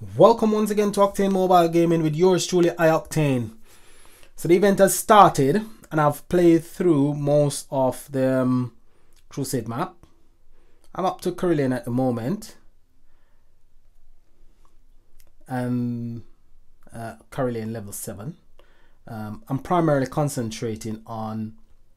Welcome once again to Octane Mobile Gaming with yours truly, iOctane. So the event has started and I've played through most of the Crusade map. I'm up to Carillion at the moment. And Carillion level 7. I'm primarily concentrating on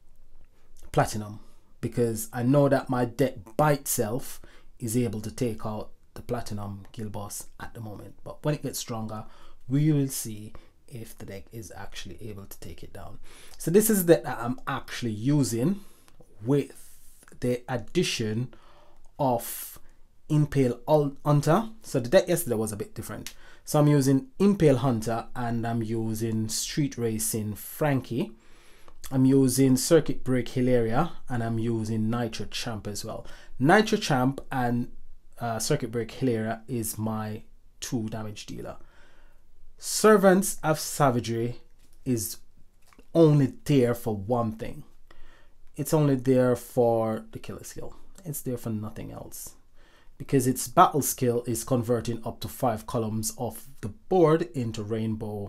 Platinum because I know that my deck by itself is able to take out the Platinum guild boss at the moment, but when it gets stronger we will see if the deck is actually able to take it down. So this is the deck that I'm actually using with the addition of Impale Hunter. So the deck yesterday was a bit different, so I'm using Impale Hunter and I'm using Street Racing Frankie, I'm using Circuit Break Hilaria, and I'm using Nitro Champ as well. Nitro Champ and Circuit Break Hilaria is my 2 damage dealer. Servants of Savagery is only there for one thing. It's only there for the killer skill. It's there for nothing else, because its battle skill is converting up to 5 columns of the board into rainbow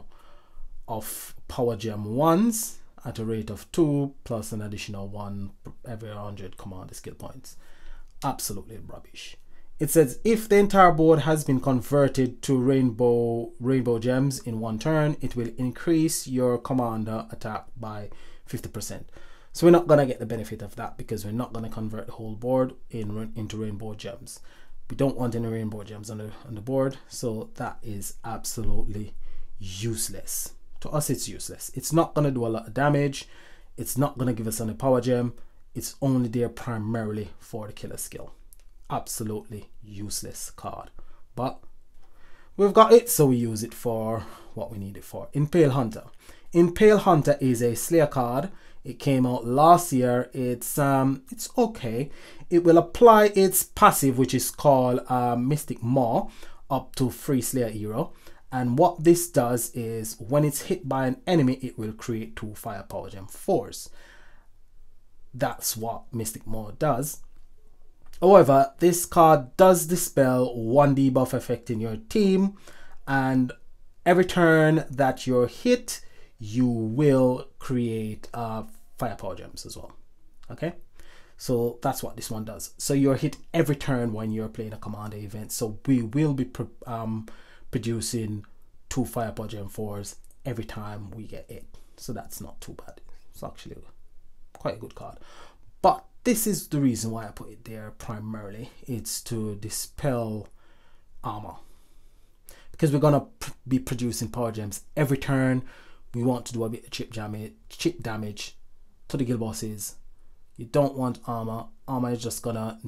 of power gem 1s at a rate of 2 plus an additional 1 every 100 commander skill points. Absolutely rubbish. It says if the entire board has been converted to rainbow gems in 1 turn, it will increase your commander attack by 50%. So we're not going to get the benefit of that because we're not going to convert the whole board into rainbow gems. We don't want any rainbow gems on the board, so that is absolutely useless. To us it's useless. It's not going to do a lot of damage. It's not going to give us any power gem. It's only there primarily for the killer skill. Absolutely useless card, but we've got it, so we use it for what we need it for. Impale Hunter. Impale Hunter is a Slayer card. It came out last year. It's okay. It will apply its passive, which is called Mystic Maw, up to free Slayer hero. And what this does is when it's hit by an enemy, it will create 2 firepower gem 4s. That's what Mystic Maw does. However, this card does dispel 1 debuff affecting your team, and every turn that you're hit, you will create firepower gems as well. Okay, so that's what this one does. So you're hit every turn when you're playing a commander event. So we will be producing 2 firepower gem 4s every time we get it. So that's not too bad. It's actually quite a good card. But this is the reason why I put it there primarily. It's to dispel armor, because we're gonna be producing power gems every turn. We want to do a bit of chip damage to the guild bosses. You don't want armor. Armor is just gonna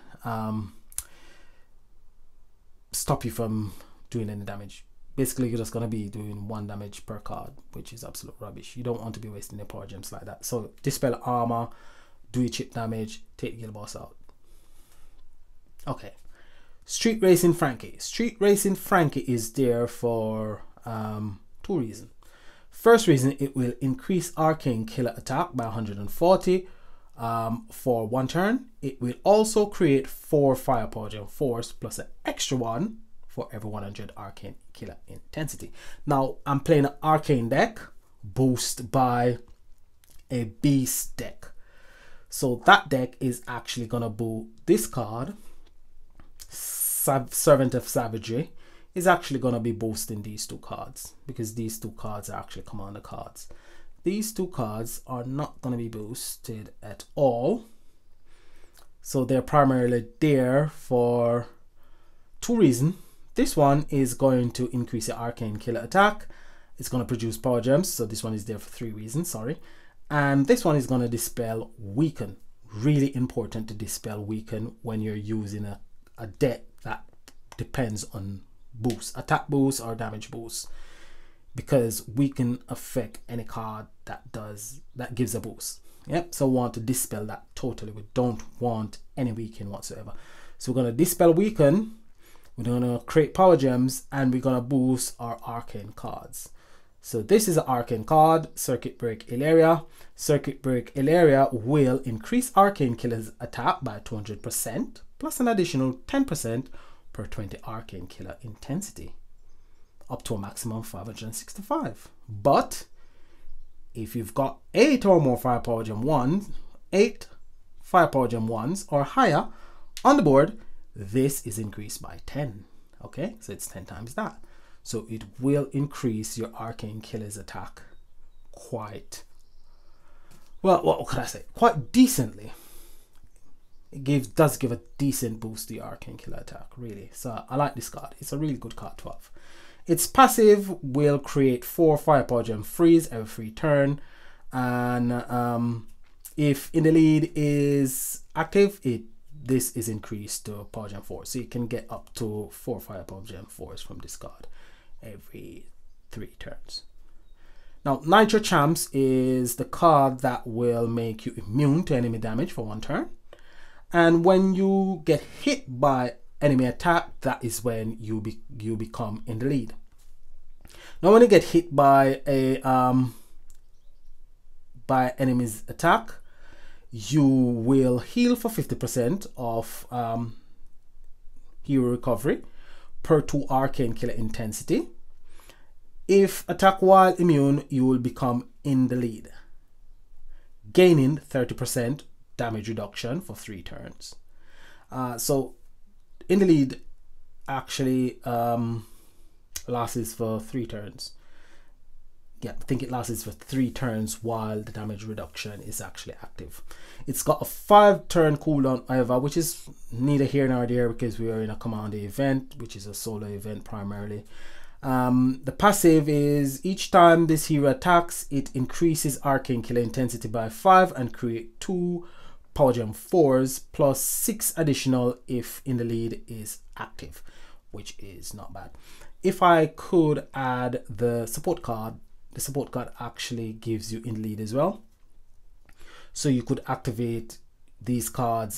stop you from doing any damage. Basically, you're just gonna be doing 1 damage per card, which is absolute rubbish. You don't want to be wasting your power gems like that. So dispel armor, do your chip damage, take the guild boss out. Okay, Street Racing Frankie. Street Racing Frankie is there for 2 reasons. First reason, it will increase arcane killer attack by 140 for 1 turn. It will also create 4 firepower gem 4s plus an extra 1 for every 100 arcane killer intensity. Now I'm playing an arcane deck boosted by a beast deck. So that deck is actually gonna boost this card. Servant of Savagery is actually gonna be boosting these 2 cards, because these 2 cards are actually commander cards. These 2 cards are not gonna be boosted at all. So they're primarily there for 2 reasons. This one is going to increase your arcane killer attack. It's gonna produce power gems. So this one is there for 3 reasons, sorry. And this one is going to dispel weaken. Really important to dispel weaken when you're using a deck that depends on boost, attack boost or damage boost, because weaken affect any card that gives a boost. Yep, so we want to dispel that totally. We don't want any weaken whatsoever. So we're going to dispel weaken, we're going to create power gems, and we're going to boost our arcane cards. So this is an arcane card, Circuit Break Hilaria. Circuit Break Hilaria will increase arcane killer's attack by 200% plus an additional 10% per 20 arcane killer intensity. up to a maximum of 565. But if you've got 8 or more firepower gem 1s, 8 firepower gem 1s or higher on the board, this is increased by 10. Okay, so it's 10 times that. So it will increase your Arcane Killer's attack quite, well, what could I say? Quite decently. It does give a decent boost to your Arcane Killer attack, really. So I like this card. It's a really good card to have. Its passive will create 4 firepower gem freeze every free turn. And if in the lead is active, this is increased to power gem 4. So you can get up to 4 firepower gem 4s from this card every 3 turns. Now, Nitro Champs is the card that will make you immune to enemy damage for 1 turn. And when you get hit by enemy attack, that is when you become in the lead. Now, when you get hit by a by enemy's attack, you will heal for 50% of hero recovery per 2 Arcane Killer intensity. If attack while immune, you will become in the lead, gaining 30% damage reduction for 3 turns. So in the lead actually lasts for 3 turns. Yeah, I think it lasts for 3 turns while the damage reduction is actually active. It's got a 5-turn cooldown, however, which is neither here nor there because we are in a commander event, which is a solo event primarily. The passive is each time this hero attacks, it increases Arcane Killer intensity by 5 and create 2 power gem 4s plus 6 additional if in the lead is active, which is not bad. If I could add the support card actually gives you in the lead as well. So you could activate these cards.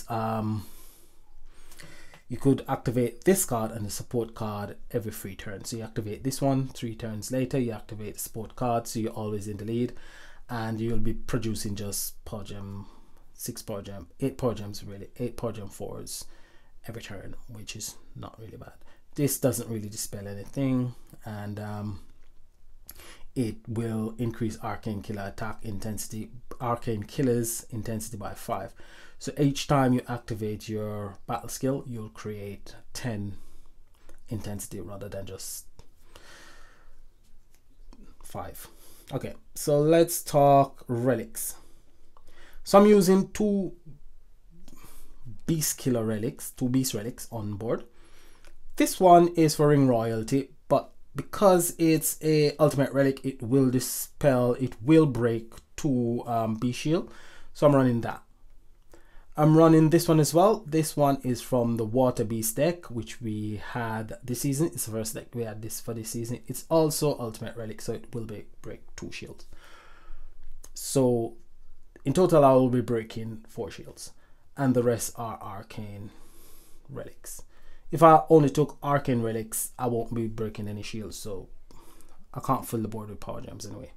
You could activate this card and the support card every 3 turns. So you activate this one, 3 turns later, you activate the support card, so you're always in the lead, and you'll be producing just power gem, 6 power gem, 8 power gems really, 8 power gem 4s every turn, which is not really bad. This doesn't really dispel anything, and it will increase Arcane Killer attack intensity, Arcane Killer's intensity by 5. So each time you activate your battle skill, you'll create 10 intensity rather than just 5. Okay, so let's talk relics. So I'm using 2 Beast Killer relics, 2 Beast relics on board. This one is for Ring Royalty, but because it's a ultimate relic, it will dispel, it will break 2 Beast Shield. So I'm running that. I'm running this one as well. This one is from the Water Beast deck, which we had this season. It's the first deck we had this for this season. It's also ultimate relic, so it will break 2 shields. So in total, I will be breaking 4 shields, and the rest are arcane relics. If I only took arcane relics, I won't be breaking any shields, so I can't fill the board with power gems anyway.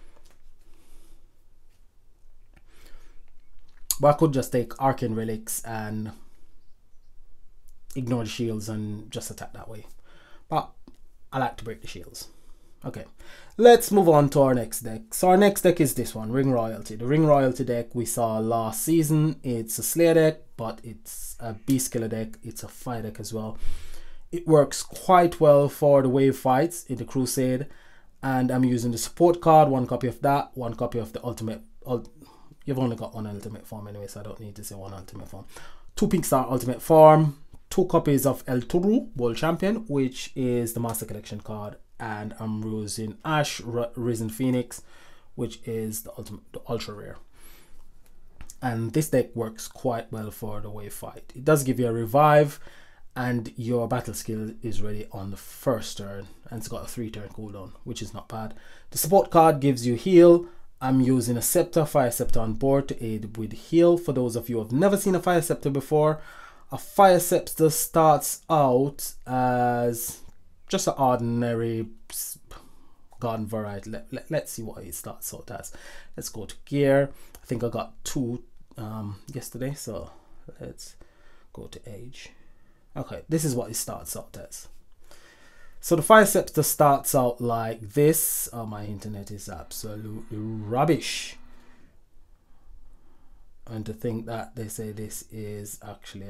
But I could just take arcane relics and ignore the shields and just attack that way. But I like to break the shields. Okay, let's move on to our next deck. So our next deck is this one, Ring Royalty. The Ring Royalty deck we saw last season. It's a Slayer deck, but it's a Beast Killer deck. It's a fire deck as well. It works quite well for the wave fights in the Crusade. And I'm using the support card, 1 copy of that, 1 copy of the ultimate. You've only got 1 ultimate form anyway, so I don't need to say 1 ultimate form. 2 Pink Star ultimate form, 2 copies of El Turu, World Champion, which is the Master Collection card, and I'm using Ash Risen Phoenix, which is the ultra rare. And this deck works quite well for the wave fight. It does give you a revive, and your battle skill is ready on the first turn, and it's got a 3-turn cooldown, which is not bad. The support card gives you heal. I'm using a Scepter, Fire Scepter on board to aid with heal. For those of you who have never seen a Fire Scepter before, a Fire Scepter starts out as just an ordinary garden variety. Let's see what it starts out as. Let's go to gear. I think I got 2 yesterday, so let's go to age. Okay, this is what it starts out as. So the Fire Scepter starts out like this. Oh, my internet is absolutely rubbish. And to think that they say this is actually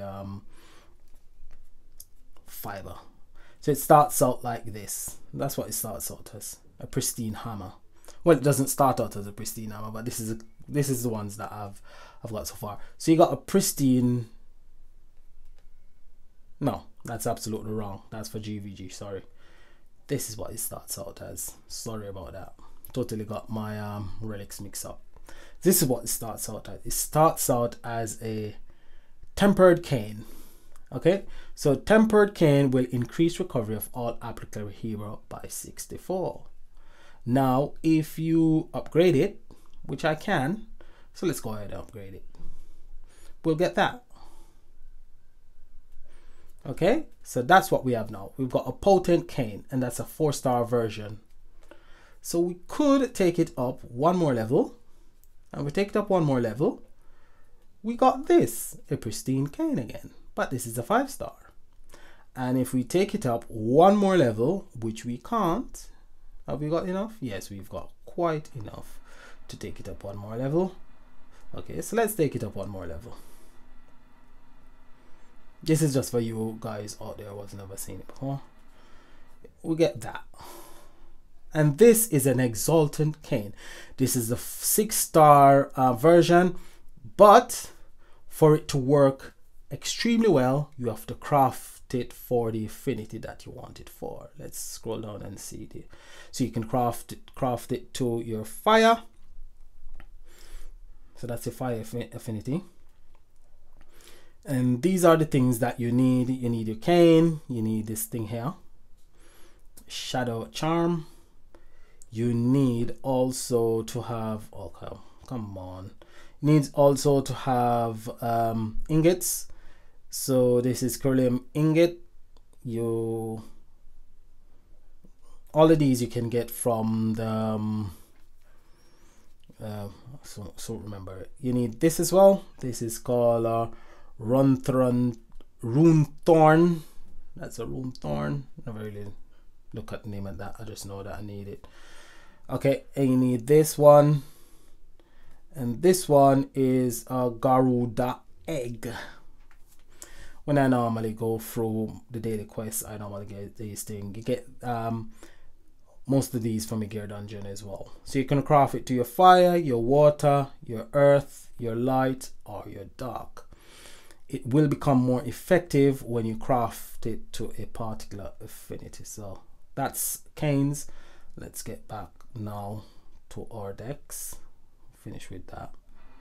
fiber. So it starts out like this. That's what it starts out as, a pristine hammer. Well, it doesn't start out as a pristine hammer, but this is the ones that I've got so far. So you got a pristine. No, that's absolutely wrong. That's for GVG. Sorry. This is what it starts out as. Sorry about that. Totally got my relics mixed up. This is what it starts out as. It starts out as a tempered cane. Okay, so tempered cane will increase recovery of all applicable hero by 64. Now, if you upgrade it, which I can, so let's go ahead and upgrade it. We'll get that. Okay, so that's what we have now. We've got a potent cane, and that's a 4-star version. So we could take it up one more level, and we take it up one more level. We got this, a pristine cane again, but this is a 5-star. And if we take it up one more level, which we can't, have we got enough? Yes, we've got quite enough to take it up one more level. Okay, so let's take it up one more level. This is just for you guys out there who's never seen it before. We get that. And this is an Exultant cane. This is the 6-star version, but for it to work extremely well, you have to craft it for the affinity that you want it for. Let's scroll down and see it. So you can craft it to your fire. So that's your fire affinity. And these are the things that you need. You need your cane, you need this thing here, Shadow Charm. You need also to have, okay, come on, you need also to have ingots. So this is Corellium ingot. All of these you can get from the so remember, you need this as well. This is called Rune Thorn. That's a Rune Thorn. Never really look at the name of that. I just know that I need it. Okay, and you need this one, and this one is a Garuda egg. When I normally go through the daily quests, I normally get these things. You get most of these from a gear dungeon as well. So you can craft it to your fire, your water, your earth, your light, or your dark. It will become more effective when you craft it to a particular affinity. So that's canes. Let's get back now to our decks. Finish with that.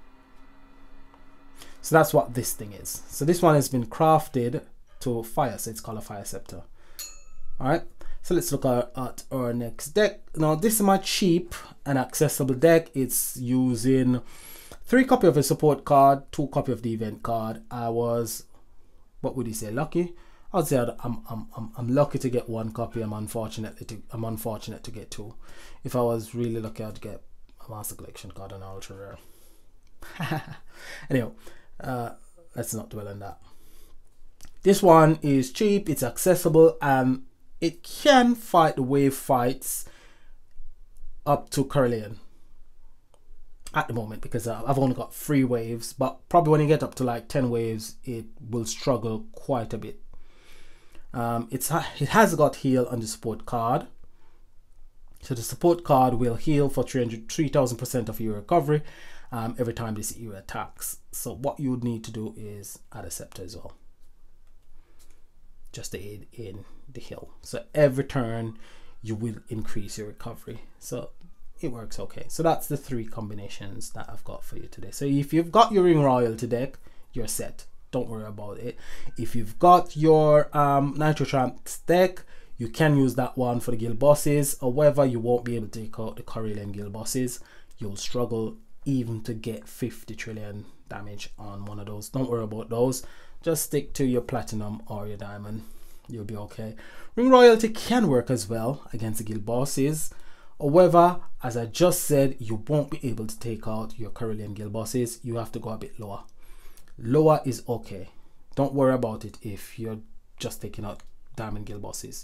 So that's what this thing is. So this one has been crafted to fire, so it's called a Fire Scepter. Alright, so let's look at our next deck. Now this is my cheap and accessible deck. It's using 3 copies of a support card, 2 copies of the event card. I was, what would you say, lucky? I'd say I'm lucky to get 1 copy. I'm unfortunate to get 2. If I was really lucky, I'd get a Master Collection card and Ultra Rare. Anyway, let's not dwell on that. This one is cheap, it's accessible, and it can fight the wave fights up to Corellian at the moment, because I've only got 3 waves, but probably when you get up to like 10 waves, it will struggle quite a bit. It has got heal on the support card. So the support card will heal for 3,000% of your recovery every time this hero attacks. So what you would need to do is add a scepter as well, just to aid in the heal. So every turn you will increase your recovery. So it works okay. So that's the 3 combinations that I've got for you today. So if you've got your Ring Royalty deck, you're set. Don't worry about it. If you've got your Nitro Tramps deck, you can use that one for the guild bosses. However, you won't be able to take out the Corellian guild bosses. You'll struggle even to get 50 trillion damage on one of those. Don't worry about those. Just stick to your platinum or your diamond. You'll be okay. Ring Royalty can work as well against the guild bosses. However, as I just said, you won't be able to take out your Corellian guild bosses. You have to go a bit lower. Lower is okay. Don't worry about it if you're just taking out diamond guild bosses.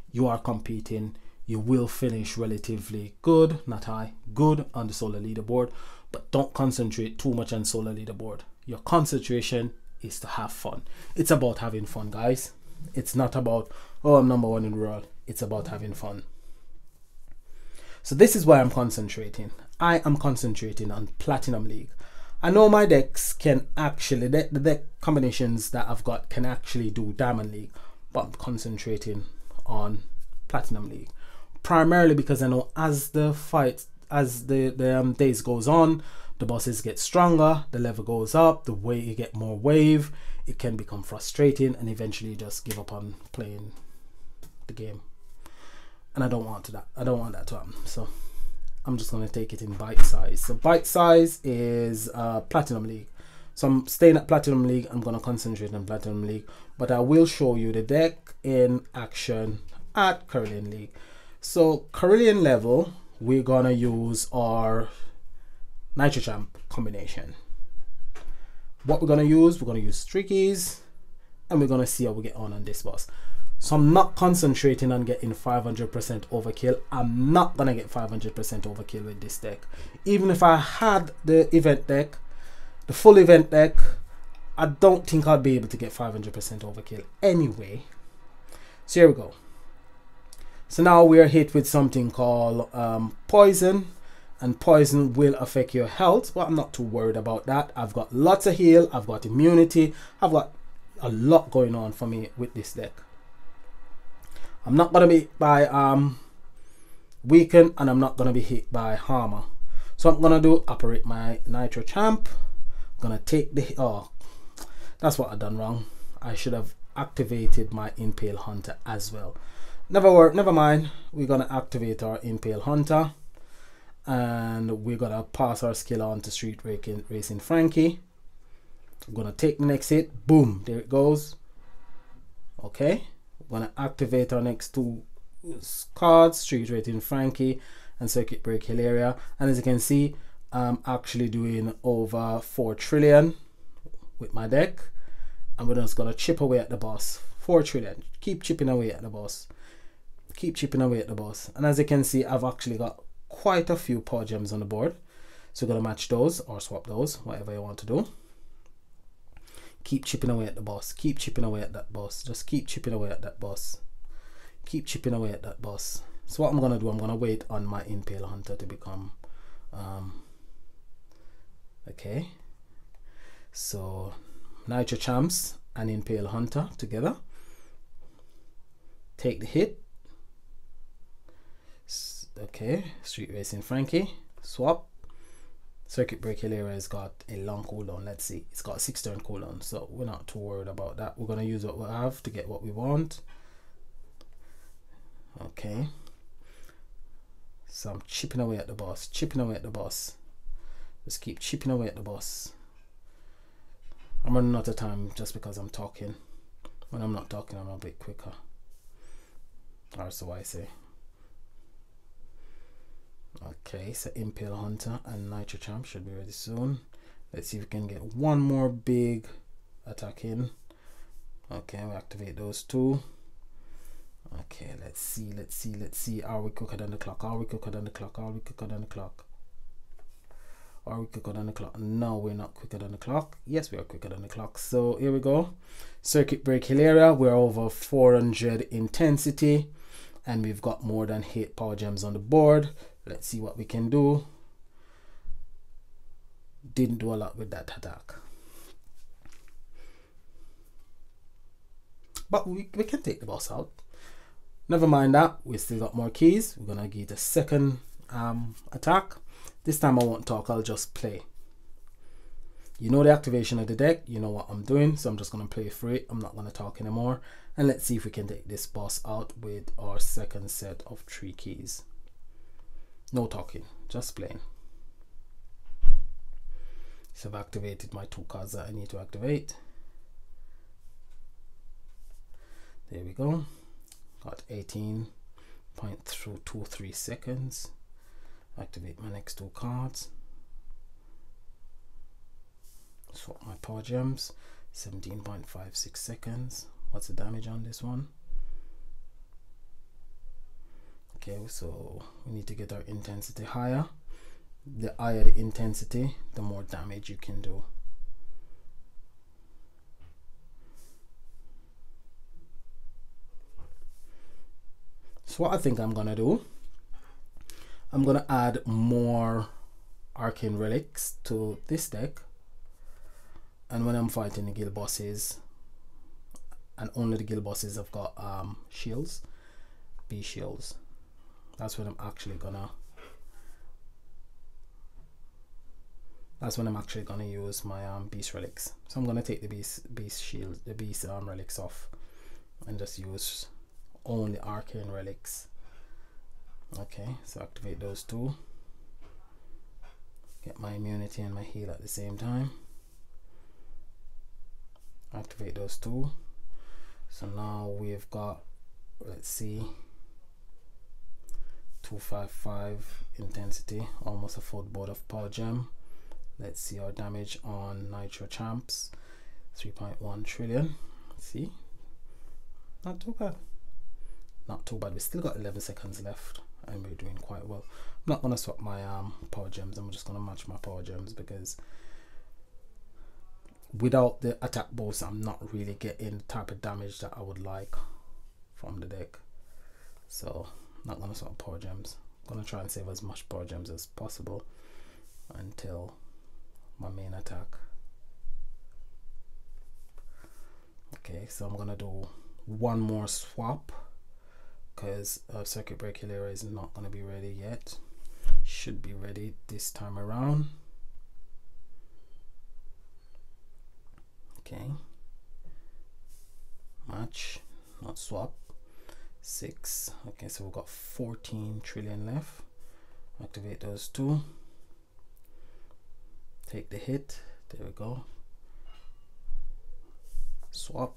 you are competing, you will finish relatively good, not high, good on the solo leaderboard, but don't concentrate too much on solo leaderboard. Your concentration is to have fun. It's about having fun, guys. It's not about, oh, I'm number one in the world. It's about having fun. So this is why I'm concentrating. I am concentrating on Platinum League. I know my decks can actually, the deck combinations that I've got can actually do Diamond League, but I'm concentrating on Platinum League. Primarily because I know as the days goes on, the bosses get stronger, the level goes up, the way you get more wave, it can become frustrating and eventually you just give up on playing the game. And I don't want that. I don't want that to happen. So I'm just going to take it in bite size. So bite size is Platinum League. So I'm staying at Platinum League. I'm going to concentrate on Platinum League, but I will show you the deck in action at Carillion League. So Carillion level, we're going to use our Nitro Champ combination. What we're going to use 3 keys, and we're going to see how we get on this boss. So I'm not concentrating on getting 500% overkill. I'm not going to get 500% overkill with this deck. Even if I had the event deck, the full event deck, I don't think I'd be able to get 500% overkill anyway. So here we go. So now we're hit with something called poison, and poison will affect your health, but I'm not too worried about that. I've got lots of heal, I've got immunity, I've got a lot going on for me with this deck. I'm not going to be hit by weaken, and I'm not going to be hit by armor. So I'm going to do operate my Nitro Champ. I'm going to take the, oh, that's what I've done wrong. I should have activated my Impale Hunter as well. Never mind. We're going to activate our Impale Hunter, and we're going to pass our skill on to Street Racing Frankie. I'm going to take the next hit. Boom, there it goes. Okay, we're going to activate our next 2 cards, Street Racing Frankie and Circuit Break Hilaria. And as you can see, I'm actually doing over 4 trillion with my deck, and we're just going to chip away at the boss. 4 trillion. Keep chipping away at the boss. Keep chipping away at the boss. And as you can see, I've actually got quite a few power gems on the board, so we're going to match those or swap those, whatever you want to do. Keep chipping away at the boss. Keep chipping away at that boss. Just keep chipping away at that boss. Keep chipping away at that boss. So what I'm going to do, I'm going to wait on my Impale Hunter to become okay, so Nitro Champs and Impale Hunter together. Take the hit. Okay, Street Racing Frankie, swap. Circuit Break Hilaria has got a long cooldown. Let's see, it's got a 6-turn cooldown, so we're not too worried about that. We're going to use what we have to get what we want. Okay, so I'm chipping away at the boss, chipping away at the boss. Just keep chipping away at the boss. I'm running out of time just because I'm talking. When I'm not talking, I'm a bit quicker, or so I say. Okay, so Impale Hunter and Nitro Champ should be ready soon. Let's see if we can get one more big attack in. Okay, we activate those 2. Okay, let's see. Are we quicker than the clock? Are we quicker than the clock? Are we quicker than the clock? Are we quicker than the clock? No, we're not quicker than the clock. Yes, we are quicker than the clock. So here we go. Circuit Break Hilaria, we're over 400 intensity, and we've got more than 8 power gems on the board. Let's see what we can do. Didn't do a lot with that attack, but we can take the boss out. Never mind that, we still got more keys. We're gonna get a second attack. This time I won't talk, I'll just play. You know the activation of the deck, you know what I'm doing, so I'm just gonna play for it. I'm not gonna talk anymore, and let's see if we can take this boss out with our second set of 3 keys. No talking, just playing. So I've activated my 2 cards that I need to activate. There we go. Got 18.23 seconds. Activate my next 2 cards. Swap my power gems. 17.56 seconds. What's the damage on this one? Okay, so we need to get our intensity higher. The higher the intensity, the more damage you can do. So what I think I'm gonna do, I'm gonna add more arcane relics to this deck, and when I'm fighting the guild bosses, and only the guild bosses have got shields, beast shields, that's when I'm actually gonna use my beast relics. So I'm gonna take the beast shield, the beast relics off, and just use only arcane relics. Okay, so activate those two, get my immunity and my heal at the same time. Activate those two. So now we've got, let's see, 255 intensity, almost a full board of power gem. Let's see our damage on Nitro Champs, 3.1 trillion. See, not too bad, not too bad. We still got 11 seconds left and we're doing quite well. I'm not gonna swap my power gems. I'm just gonna match my power gems, because without the attack boost, I'm not really getting the type of damage that I would like from the deck. So I'm not gonna swap power gems. I'm gonna try and save as much power gems as possible until my main attack. Okay, so I'm gonna do one more swap, because Circuit Breaker Lyra is not gonna be ready yet. Should be ready this time around. Okay, match, not swap. 6. Okay, so we've got 14 trillion left. Activate those two, take the hit, there we go, swap.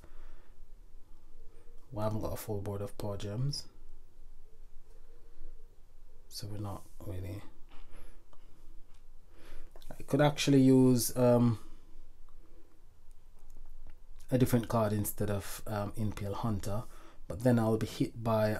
We haven't got a full board of power gems, so we're not really. I could actually use a different card instead of Impale Hunter, but then I'll be hit by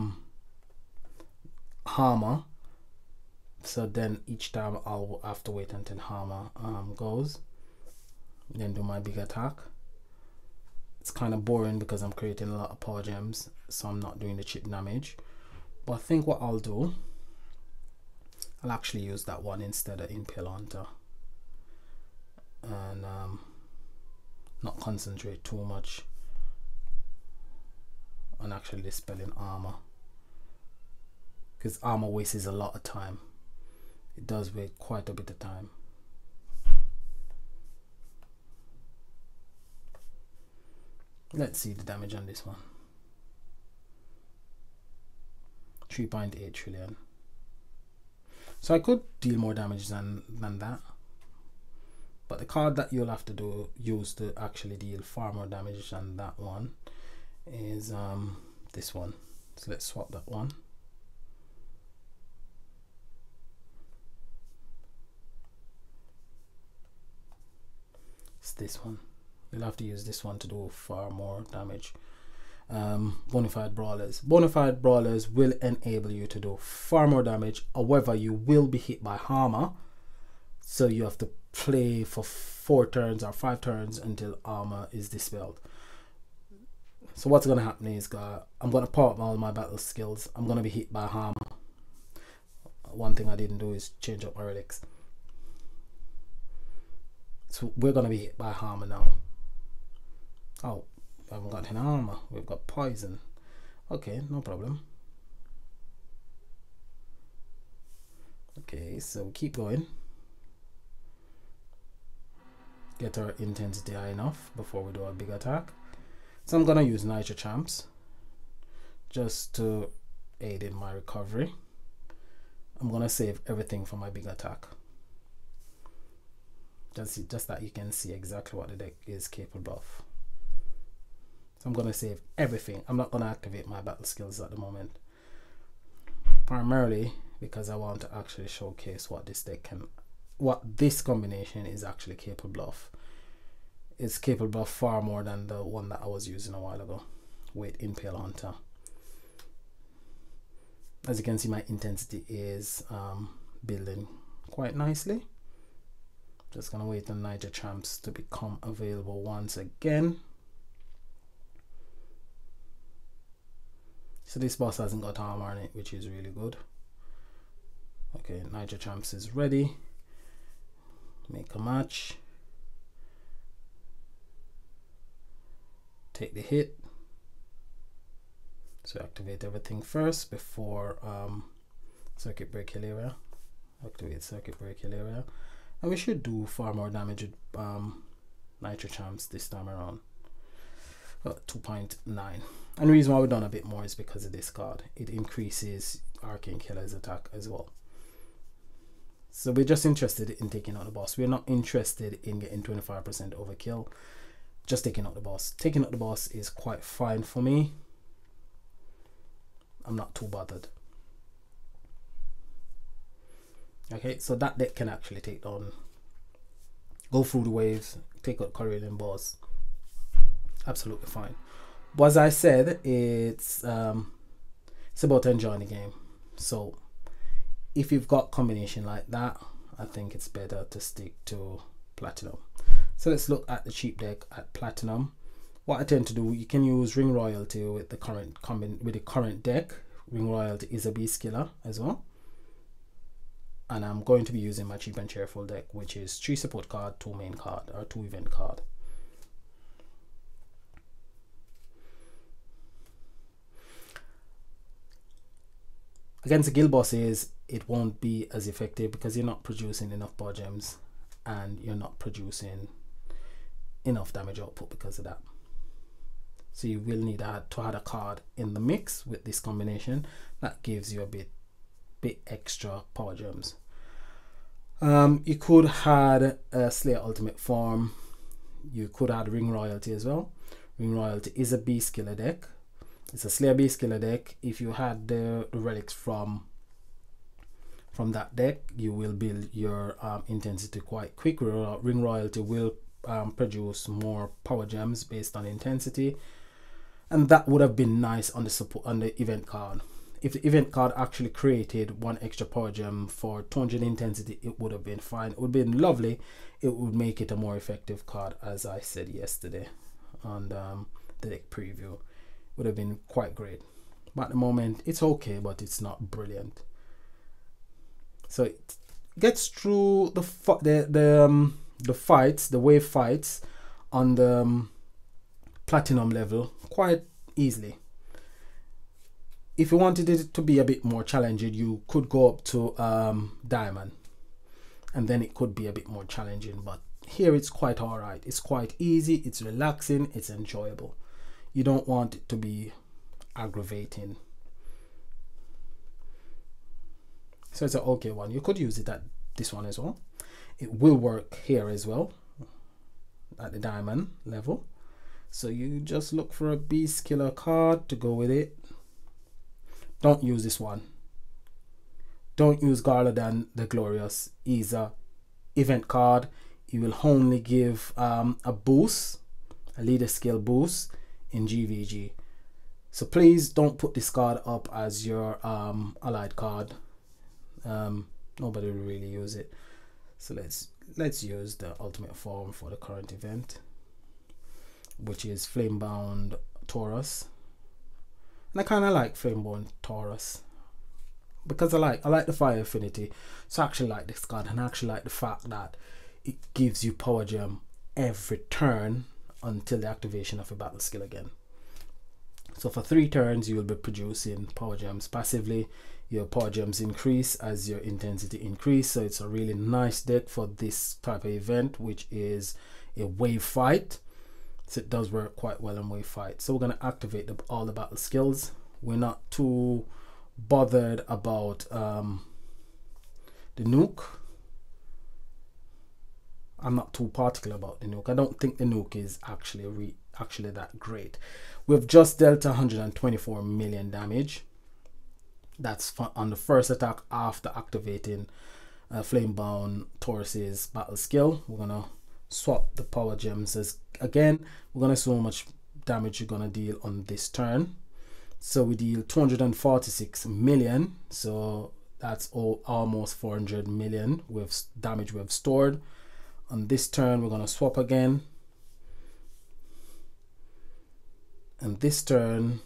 Hammer, so then each time I'll have to wait until Hammer goes, then do my big attack. It's kind of boring because I'm creating a lot of power gems, so I'm not doing the chip damage. But I think what I'll do, I'll actually use that one instead of Impale Hunter, and not concentrate too much on actually dispelling armor, because armor wastes a lot of time. It does waste quite a bit of time. Let's see the damage on this one. 3.8 trillion. So I could deal more damage than that, but the card that you'll have to use to actually deal far more damage than that one is this one. So let's swap that one. It's this one. You'll have to use this one to do far more damage. Bonafide Brawlers. Bonafide Brawlers will enable you to do far more damage. However, you will be hit by Hammer, so you have to play for 4 turns or 5 turns until armor is dispelled. So what's going to happen is I'm going to power up all my battle skills. I'm going to be hit by Hammer. One thing I didn't do is change up my relics. So we're going to be hit by Hammer now. Oh, I haven't got any armor. We've got poison. Okay, no problem. Okay, so keep going. Get our intensity high enough before we do a big attack. So I'm gonna use Nitro Champs just to aid in my recovery. I'm gonna save everything for my big attack. Just that you can see exactly what the deck is capable of. So I'm gonna save everything. I'm not gonna activate my battle skills at the moment, primarily because I want to actually showcase what this deck can, what this combination is actually capable of. It's capable of far more than the one that I was using a while ago with Impale Hunter. As you can see, my intensity is building quite nicely. Just gonna wait on Niger Champs to become available once again. So this boss hasn't got armor on it, which is really good. Okay, Niger Champs is ready. Make a match. Take the hit. So activate everything first before circuit breaker area. Activate circuit breaker area, and we should do far more damage with Nitro Champs this time around. 2.9, and the reason why we've done a bit more is because of this card. It increases Arcane Killer's attack as well. So we're just interested in taking out the boss. We're not interested in getting 25% overkill. Just taking out the boss. Taking out the boss is quite fine for me. I'm not too bothered. Okay, so that deck can actually take down, go through the waves, take out Corellian boss. Absolutely fine. But as I said, it's about enjoying the game. So if you've got combination like that, I think it's better to stick to Platinum. So let's look at the cheap deck at Platinum. What I tend to do, you can use Ring Royalty with the current deck. Ring Royalty is a beast killer as well. And I'm going to be using my cheap and cheerful deck, which is 3 support card, 2 main card, or 2 event card. Against the guild bosses, it won't be as effective because you're not producing enough power gems and you're not producing enough damage output because of that. So you will need to add a card in the mix with this combination that gives you a bit extra power gems. You could add a Slayer Ultimate Form. You could add Ring Royalty as well. Ring Royalty is a beast killer deck. It's a Slayer beast killer deck. If you had the relics from that deck, you will build your intensity quite quick. Ring Royalty will produce more power gems based on intensity, and that would have been nice on the event card. If the event card actually created 1 extra power gem for 200 intensity, it would have been fine. It would have been lovely. It would make it a more effective card, as I said yesterday on the deck preview. Would have been quite great, but at the moment it's okay, but it's not brilliant. So it gets through the fights, the wave fights on the Platinum level quite easily. If you wanted it to be a bit more challenging, you could go up to Diamond, and then it could be a bit more challenging, but here it's quite alright. It's quite easy, it's relaxing, it's enjoyable. You don't want it to be aggravating. So it's an okay one. You could use it at this one as well. It will work here as well at the Diamond level. So you just look for a beast killer card to go with it. Don't use this one. Don't use Garladon the Glorious. He's a event card. He will only give a boost, a leader skill boost in GVG. So please don't put this card up as your allied card. Nobody will really use it. So let's use the ultimate form for the current event, which is Flamebound Taurus. And I kind of like Flamebound Taurus because I like the fire affinity. So I actually like this card, and I actually like the fact that it gives you power gem every turn until the activation of a battle skill again. So for 3 turns you will be producing power gems passively. Your power gems increase as your intensity increase. So it's a really nice deck for this type of event, which is a wave fight. So it does work quite well in wave fight. So we're going to activate all the battle skills. We're not too bothered about the nuke. I'm not too particular about the nuke. I don't think the nuke is actually that great. We've just dealt 124 million damage. That's on the first attack after activating Flamebound Taurus's battle skill. We're gonna swap the power gems again. We're gonna see how much damage you're gonna deal on this turn. So we deal 246 million. So that's almost 400 million with damage we have stored. On this turn, we're going to swap again. And this turn,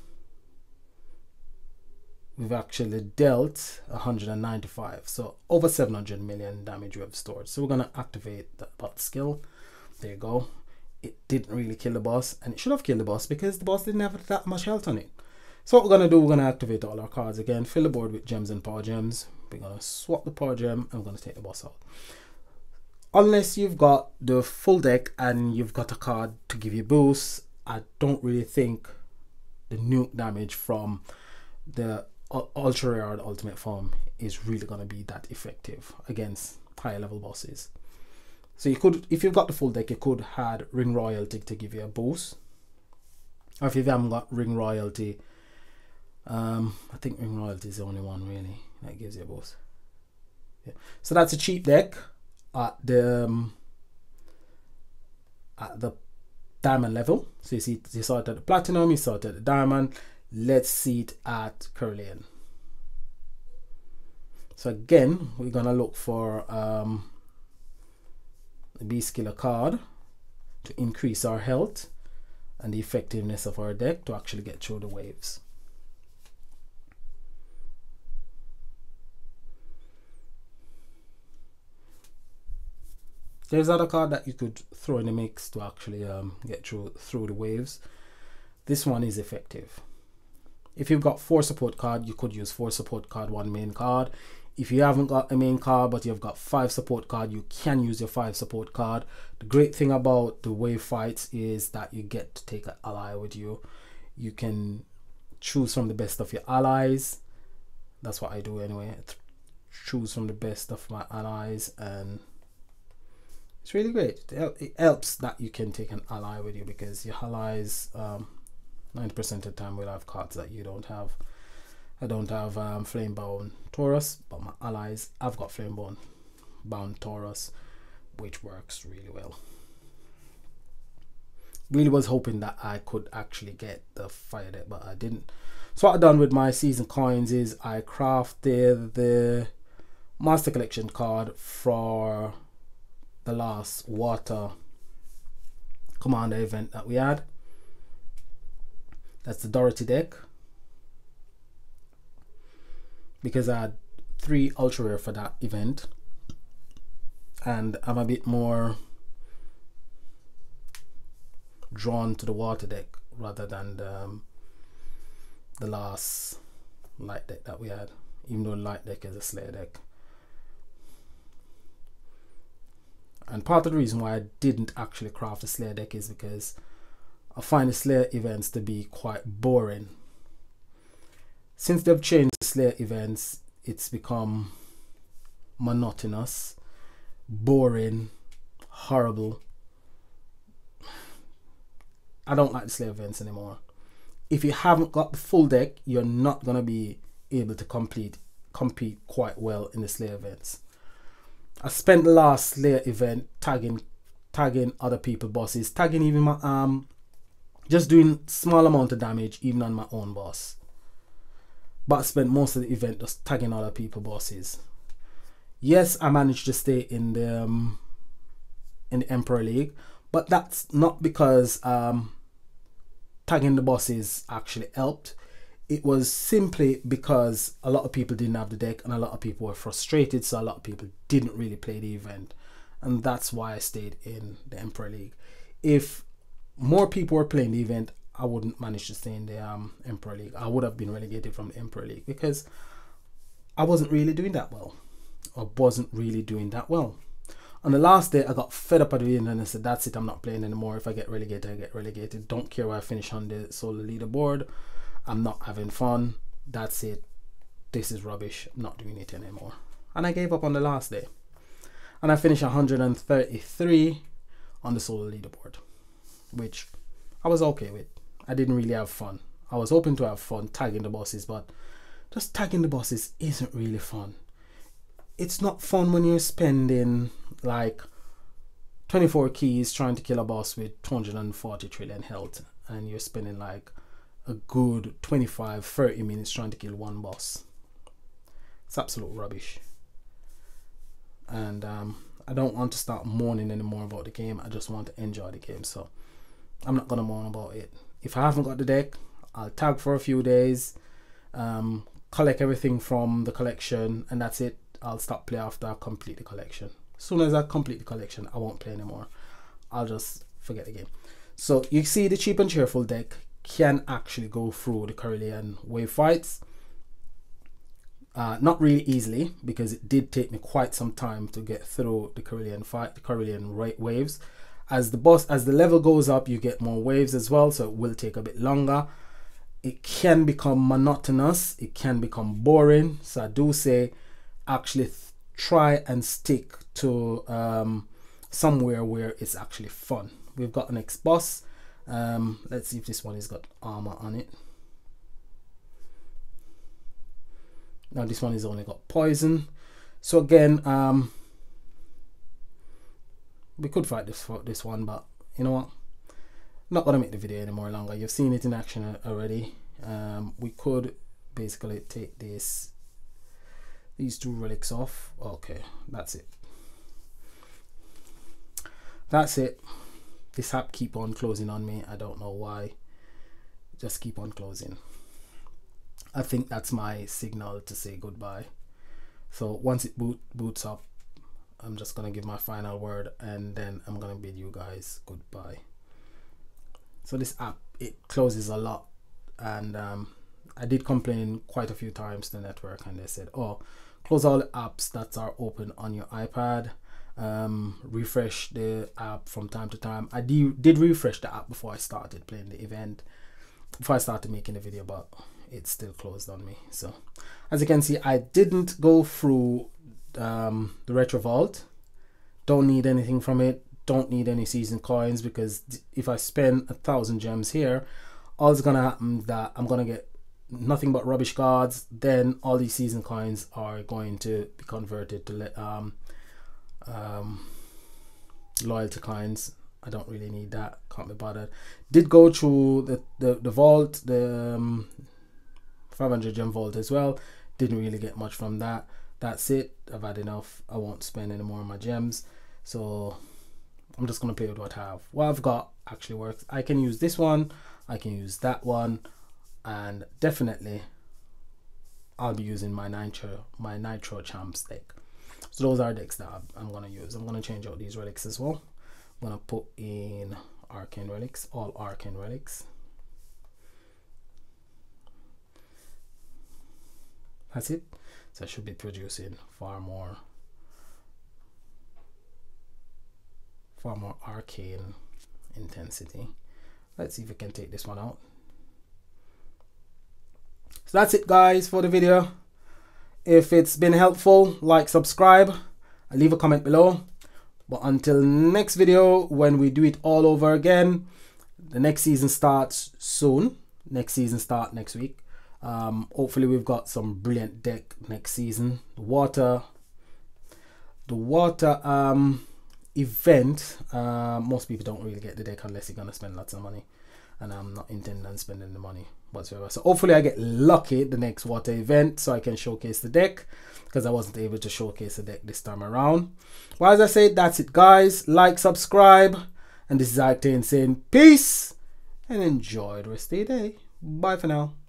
we've actually dealt 195. So over 700 million damage we have stored. So we're going to activate that bot skill. There you go. It didn't really kill the boss, and it should have killed the boss because the boss didn't have that much health on it. So what we're going to do, we're going to activate all our cards again, fill the board with gems and power gems. We're going to swap the power gem, and we're going to take the boss out. Unless you've got the full deck and you've got a card to give you boosts, I don't really think the nuke damage from the ultra rare or the ultimate form is really going to be that effective against higher level bosses. So you could, if you've got the full deck, you could add Ring Royalty to give you a boost. Or if you haven't got Ring Royalty, I think Ring Royalty is the only one really that gives you a boost. Yeah. So that's a cheap deck at the diamond level. So you see, you saw it at the platinum, you saw it at the diamond. Let's see it at Kerillian. So again, we're gonna look for the Beast Killer card to increase our health and the effectiveness of our deck to actually get through the waves. There's other card that you could throw in the mix to actually get through the waves. This one is effective. If you've got 4 support card, you could use 4 support card, 1 main card. If you haven't got a main card but you've got 5 support card, you can use your 5 support card. The great thing about the wave fights is that you get to take an ally with you. You can choose from the best of your allies. That's what I do anyway. Choose from the best of my allies, and it's really great. It helps that you can take an ally with you because your allies 90% of the time will have cards that you don't have. I don't have Flamebound Taurus, but my allies, I've got Flamebound Taurus, which works really well. Really was hoping that I could actually get the fire deck, but I didn't. So what I've done with my season coins is I crafted the Master Collection card for the last water commander event that we had. That's the Dorothy deck, because I had 3 ultra rare for that event, and I'm a bit more drawn to the water deck rather than the last light deck that we had, even though light deck is a Slayer deck. And part of the reason why I didn't actually craft a Slayer deck is because I find the Slayer events to be quite boring. Since they've changed the Slayer events, it's become monotonous, boring, horrible. I don't like the Slayer events anymore. If you haven't got the full deck, you're not going to be able to compete quite well in the Slayer events. I spent the last Slayer event tagging other people bosses, tagging even my just doing small amount of damage even on my own boss. But I spent most of the event just tagging other people bosses. Yes, I managed to stay in the Emperor League, but that's not because tagging the bosses actually helped. It was simply because a lot of people didn't have the deck and a lot of people were frustrated, so a lot of people didn't really play the event, and that's why I stayed in the Emperor League. If more people were playing the event, I wouldn't manage to stay in the Emperor League. I would have been relegated from the Emperor League because I wasn't really doing that well. On the last day, I got fed up at the end and I said, that's it, I'm not playing anymore. If I get relegated, I get relegated. Don't care where I finish on the solo leaderboard. I'm not having fun. That's it. This is rubbish. I'm not doing it anymore. And I gave up on the last day. And I finished 133 on the solo leaderboard, which I was okay with. I didn't really have fun. I was hoping to have fun tagging the bosses, but just tagging the bosses isn't really fun. It's not fun when you're spending like 24 keys trying to kill a boss with 240 trillion health, and you're spending like a good 25-30 minutes trying to kill one boss. It's absolute rubbish. And I don't want to start moaning anymore about the game. I just want to enjoy the game, so I'm not gonna moan about it. If I haven't got the deck, I'll tag for a few days, collect everything from the collection, and that's it. I'll stop play after I complete the collection. As soon as I complete the collection, I won't play anymore. I'll just forget the game. So you see the Cheap and Cheerful deck can actually go through the Kerillian wave fights. Not really easily, because it did take me quite some time to get through the Kerillian fight, the Kerillian waves. As the level goes up, you get more waves as well, so it will take a bit longer. It can become monotonous, it can become boring, so I do say actually try and stick to somewhere where it's actually fun. We've got an next boss. Let's see if this one has got armor on it. Now this one has only got poison. So again, we could fight this one, but you know what? I'm not gonna make the video any more longer. You've seen it in action already. We could basically take these two relics off. Okay, that's it. That's it. This app keep on closing on me. I don't know why. Just keep on closing. I think that's my signal to say goodbye. So once it boots up, I'm just gonna give my final word, and then I'm gonna bid you guys goodbye. So this app, it closes a lot, and I did complain quite a few times to the network, and they said, oh, close all the apps that are open on your iPad, refresh the app from time to time. I did refresh the app before I started playing the event, before I started making the video, but it's still closed on me. So as you can see, I didn't go through the Retro Vault. Don't need anything from it, don't need any season coins, because if I spend 1,000 gems here, all is gonna happen that I'm gonna get nothing but rubbish cards. Then all these season coins are going to be converted to loyalty coins. I don't really need that, can't be bothered. Did go through the vault, the 500 gem vault as well. Didn't really get much from that. That's it. I've had enough. I won't spend any more of my gems, so I'm just gonna play with what I have. What I've got actually works. I can use this one, I can use that one, and definitely I'll be using my Nitro Champs deck. So those are decks that I'm gonna use. I'm gonna change out these relics as well. I'm gonna put in Arcane Relics, all Arcane Relics. That's it. So I should be producing far more arcane intensity. Let's see if we can take this one out. So that's it, guys, for the video. If it's been helpful, like, subscribe, and leave a comment below. But until next video, when we do it all over again, the next season starts soon. Next season starts next week. Hopefully we've got some brilliant deck next season. The water event, most people don't really get the deck unless you're gonna spend lots of money, and I'm not intending on spending the money whatsoever. So hopefully I get lucky the next water event so I can showcase the deck, because I wasn't able to showcase the deck this time around. Well, as I said, that's it, guys. Like, subscribe, and this is Octane saying peace and enjoy the rest of your day. Bye for now.